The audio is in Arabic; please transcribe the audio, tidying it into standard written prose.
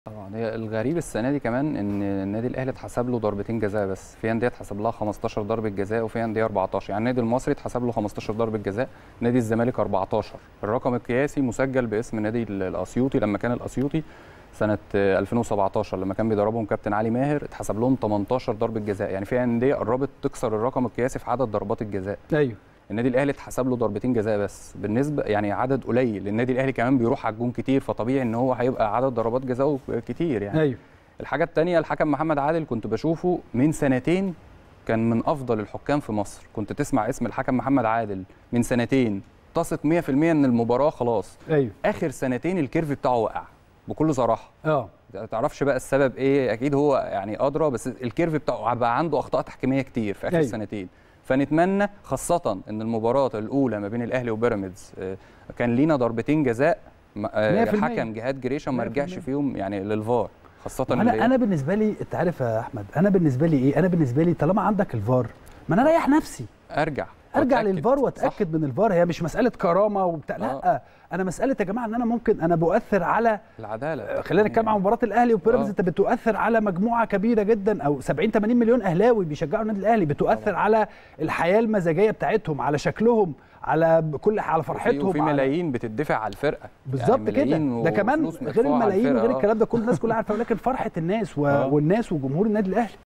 طبعا هي الغريب السنه دي كمان ان النادي الاهلي اتحسب له ضربتين جزاء بس، في انديه اتحسب لها 15 ضربه جزاء وفي انديه 14، يعني النادي المصري اتحسب له 15 ضربه جزاء، نادي الزمالك 14. الرقم القياسي مسجل باسم نادي الاسيوطي لما كان الاسيوطي سنه 2017 لما كان بيدربهم كابتن علي ماهر اتحسب لهم 18 ضربه جزاء، يعني في انديه قربت تكسر الرقم القياسي في عدد ضربات الجزاء. ايوه النادي الاهلي اتحسب له ضربتين جزاء بس، بالنسبه يعني عدد قليل، النادي الاهلي كمان بيروح على الجون كتير، فطبيعي ان هو هيبقى عدد ضربات جزاءه كتير يعني. ايوه. الحاجه الثانيه الحكم محمد عادل كنت بشوفه من سنتين كان من افضل الحكام في مصر، كنت تسمع اسم الحكم محمد عادل من سنتين تثق 100% ان المباراه خلاص. ايوه. اخر سنتين الكيرف بتاعه وقع بكل صراحه. ما تعرفش بقى السبب ايه، اكيد هو يعني ادرى، بس الكيرف بتاعه بقى عنده اخطاء تحكيميه كتير في اخر أيوة. سنتين. فنتمنى خاصه ان المباراه الاولى ما بين الاهلي وبيراميدز كان لينا ضربتين جزاء، الحكم جهاد جريشه ما رجعش فيهم يعني للفار، خاصه انا بالنسبه لي انت عارف يا احمد، انا بالنسبه لي ايه، انا بالنسبه لي طالما عندك الفار ما انا اريح نفسي ارجع للفار واتاكد من الفار. هي مش مساله كرامه وبتاع، لا انا مساله يا جماعه ان انا ممكن انا بؤثر على العداله. خلينا نتكلم عن مباراه الاهلي وبيراميدز، انت بتؤثر على مجموعه كبيره جدا او 70 80 مليون اهلاوي بيشجعوا النادي الاهلي، بتؤثر على الحياه المزاجيه بتاعتهم، على شكلهم، على على فرحتهم، وفي ملايين بتدفع على الفرقه بالظبط يعني كده. ده كمان غير الملايين وغير الكلام ده كل الناس كلها عارفه، ولكن فرحه الناس والناس وجمهور النادي الاهلي.